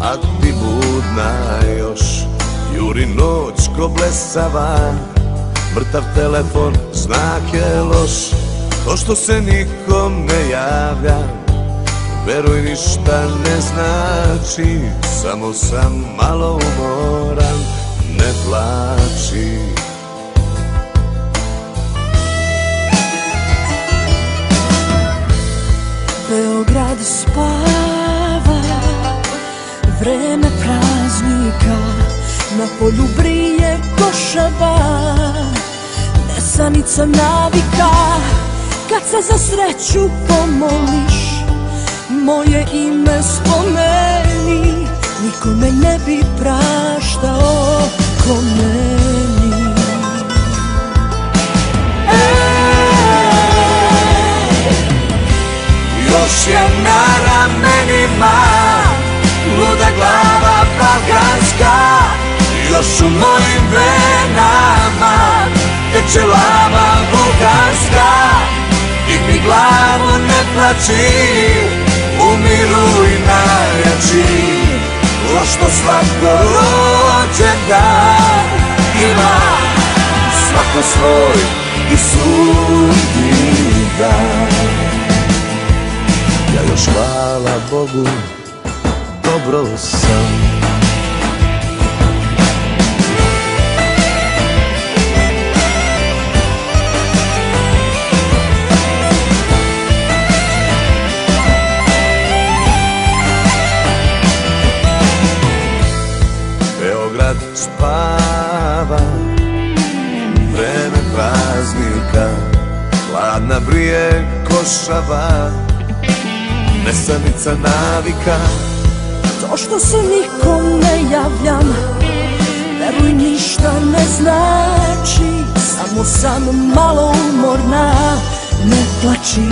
a ti budna još. Juri noć ko blesava, mrtav telefon, znak je loš. To što se nikom ne javlja, veruj ništa ne znači. Samo sam malo umoran, ne plači. Beograd spava, vreme praznika, na polju brije košava, nesanica navika. Kad se za sreću pomoliš, moje ime spomeni, niko me ne bi praštao ko meni. Još je na ramenima luda glava balkanska, još u mojim venama teče lava vulkanska. Digni glavu, ne plači, umiruj najjači. Pošto svako rođendan ima svako svoj i sudnji dan. Ja još hvala Bogu, dobro sam. Beograd spava, vreme praznika, hladna brije košava, nesanica navika. To što se nikom ne javljam, veruj ništa ne znači. Samo sam malo umorna, ne plači.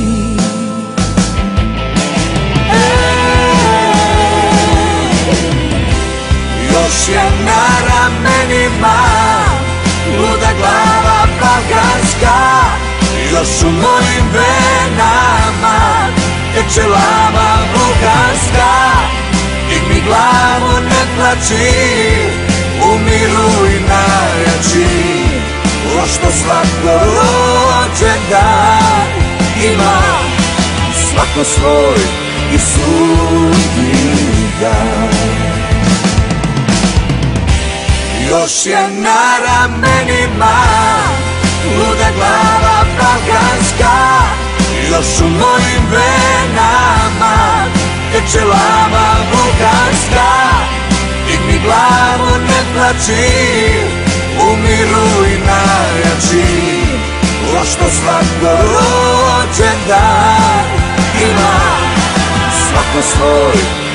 Još je na ramenima luda glava balkanska, još u mojim venama teče lava vulkanska. Digni glavu, ne plači, umiruj najjači. Pošto svako rođendan ima svako svoj i sudnji dan. Još je na ramenima luda glava balkanska, još u mojim venama teče lava vulkanska. Digni glavu, ne plači, umiruj najjači. Pošto svako rođendan ima svako svoj